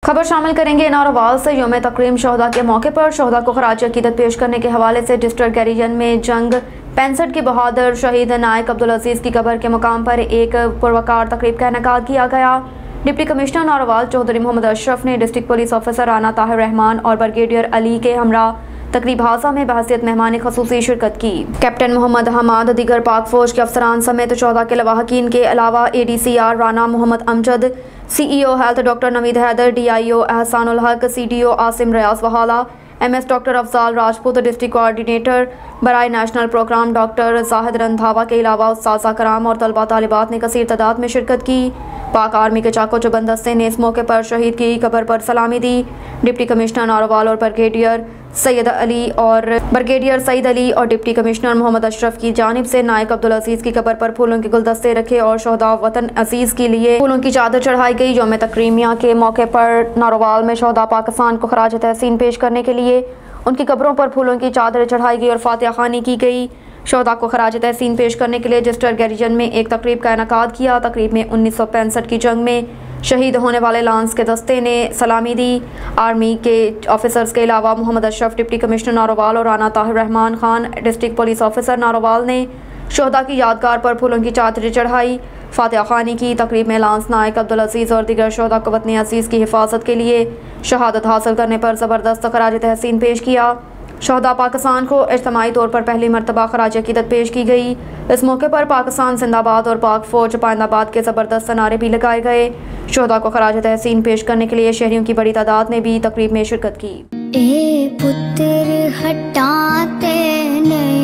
खबर शामिल करेंगे नारोवाल से। यौम तकरीम शहदा के मौके पर शहदा को खराज अकीदत पेश करने के हवाले से डिस्ट्रिक्ट गैरीजन में जंग 65 के बहादुर शहीद नायक अब्दुल अजीज़ की कब्र के मुकाम पर एक पुरवकार तकरीब का इनेकाद किया गया। डिप्टी कमिश्नर नारोवाल चौधरी मोहम्मद अशरफ ने district police officer Rana Tahir Rehman और ब्रिगेडियर अली के हमरा तकरीब हादसा में बहसियत मेहमान खसूसी शिरकत की। कैप्टन मोहम्मद हमाद, दीगर पाक फौज के अफसरान समेत शहदा के लवाहकीन के अलावा ADCR Rana Mohammad Amjad, CEO health doctor Naveed Haider, DIO Ehsanul Haq, CDO Asim Riaz Wahla, MS doctor Afzal Rajput, district coordinator बराए national programme doctor Zahid Randhawa के अलावा उस्ताज़ा कराम और तलबा तालिबात ने कसीर तादाद में शिरकत की। पाक आर्मी के चाको चौबंद दस्ते ने इस मौके पर शहीद की कब्र पर सलामी दी। डिप्टी कमिश्नर नारोवाल और ब्रिगेडियर सैयद अली और डिप्टी कमिश्नर मोहम्मद अशरफ की जानिब से नायक अब्दुल अजीज़ की कब्र पर फूलों के गुलदस्ते रखे और शहदा वतन अजीज़ के लिए फूलों की चादर चढ़ाई गई। यौम तकरीमिया के मौके पर नारोवाल में शहदा पाकिस्तान को खराज तहसीन पेश करने के लिए उनकी कब्रों पर फूलों की चादर चढ़ाई गई और फातिहा खानी की गई। शहदा को खराज तहसीन पेश करने के लिए डिस्ट्रिक्ट गैरीजन में एक तकरीब का इनेकाद किया। तकरीब में 1965 की जंग में शहीद होने वाले लांस के दस्ते ने सलामी दी। आर्मी के ऑफिसर्स के अलावा मोहम्मद अशरफ, डिप्टी कमिश्नर नारोवाल और Rana Tahir Rehman Khan, district police officer Narowal ने शहदा की यादगार पर फूलों की चादर चढ़ाई, फातिहा खानी की। तकरीब में लांस नायक अब्दुल अजीज़ और दीगर शहदा को वतन अजीज़ की हिफाजत के लिए शहादत हासिल करने पर ज़बरदस्त खराज तहसीन पेश किया। शहदा पाकिस्तान को इज्तिमाई तौर पर पहली मरतबा खराज अकीदत पेश की गई। इस मौके पर पाकिस्तान जिंदाबाद और पाक फौज पाइंदाबाद के ज़बरदस्त नारे भी लगाए गए। शहदा को खराज तहसीन पेश करने के लिए शहरियों की बड़ी तादाद ने भी तकरीब में शिरकत की। ए पुत्र हटाते नहीं